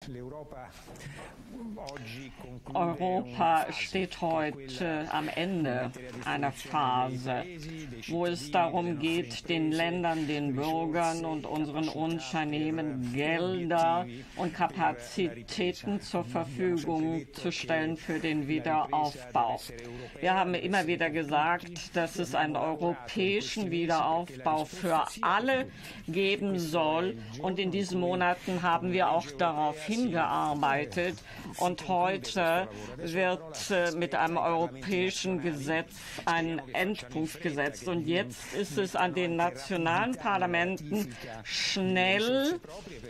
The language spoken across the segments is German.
Europa steht heute am Ende einer Phase, wo es darum geht, den Ländern, den Bürgern und unseren Unternehmen Gelder und Kapazitäten zur Verfügung zu stellen für den Wiederaufbau. Wir haben immer wieder gesagt, dass es einen europäischen Wiederaufbau für alle geben soll. Und in diesen Monaten haben wir auch darauf hingearbeitet. Und heute wird mit einem europäischen Gesetz ein Endpunkt gesetzt. Und jetzt ist es an den nationalen Parlamenten, schnell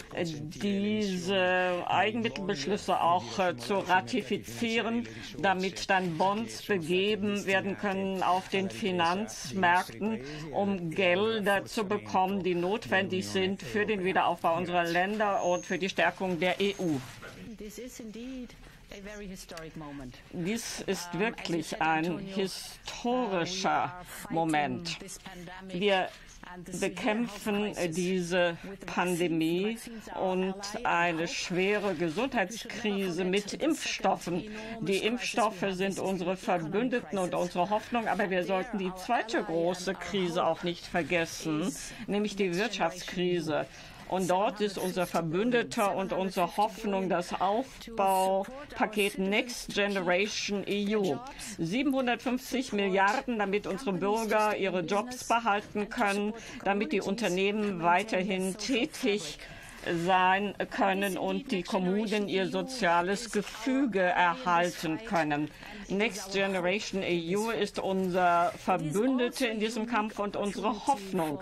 diese Eigenmittelbeschlüsse auch zu ratifizieren, damit dann Bonds begeben werden können auf den Finanzmärkten, um Gelder zu bekommen, die notwendig sind für den Wiederaufbau unserer Länder und für die Stärkung der EU. Dies ist wirklich ein historischer Moment. Wir bekämpfen diese Pandemie und eine schwere Gesundheitskrise mit Impfstoffen. Die Impfstoffe sind unsere Verbündeten und unsere Hoffnung, aber wir sollten die zweite große Krise auch nicht vergessen, nämlich die Wirtschaftskrise. Und dort ist unser Verbündeter und unsere Hoffnung das Aufbaupaket Next Generation EU. 750 Milliarden, damit unsere Bürger ihre Jobs behalten können, damit die Unternehmen weiterhin tätig sein können und die Kommunen ihr soziales Gefüge erhalten können. Next Generation EU ist unser Verbündeter in diesem Kampf und unsere Hoffnung.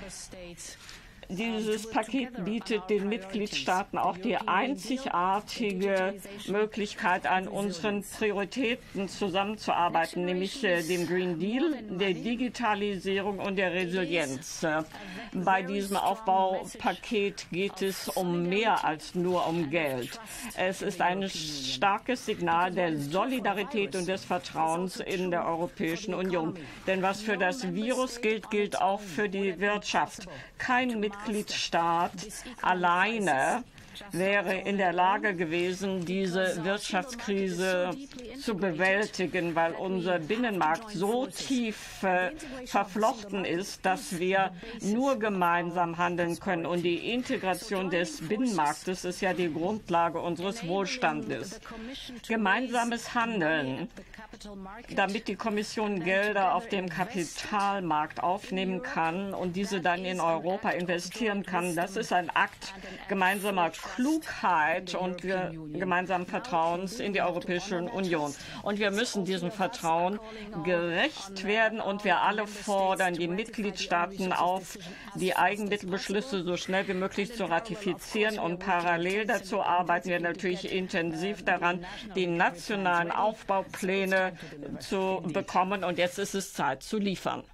Dieses Paket bietet den Mitgliedstaaten auch die einzigartige Möglichkeit, an unseren Prioritäten zusammenzuarbeiten, nämlich dem Green Deal, der Digitalisierung und der Resilienz. Bei diesem Aufbaupaket geht es um mehr als nur um Geld. Es ist ein starkes Signal der Solidarität und des Vertrauens in der Europäischen Union. Denn was für das Virus gilt, gilt auch für die Wirtschaft. Kein Mitgliedstaat alleine wäre in der Lage gewesen, diese Wirtschaftskrise zu bewältigen, weil unser Binnenmarkt so tief verflochten ist, dass wir nur gemeinsam handeln können. Und die Integration des Binnenmarktes ist ja die Grundlage unseres Wohlstandes. Gemeinsames Handeln, damit die Kommission Gelder auf dem Kapitalmarkt aufnehmen kann und diese dann in Europa investieren kann, das ist ein Akt gemeinsamer Klugheit und gemeinsamen Vertrauens in die Europäische Union. Und wir müssen diesem Vertrauen gerecht werden und wir alle fordern die Mitgliedstaaten auf, die Eigenmittelbeschlüsse so schnell wie möglich zu ratifizieren und parallel dazu arbeiten wir natürlich intensiv daran, die nationalen Aufbaupläne zu bekommen und jetzt ist es Zeit zu liefern.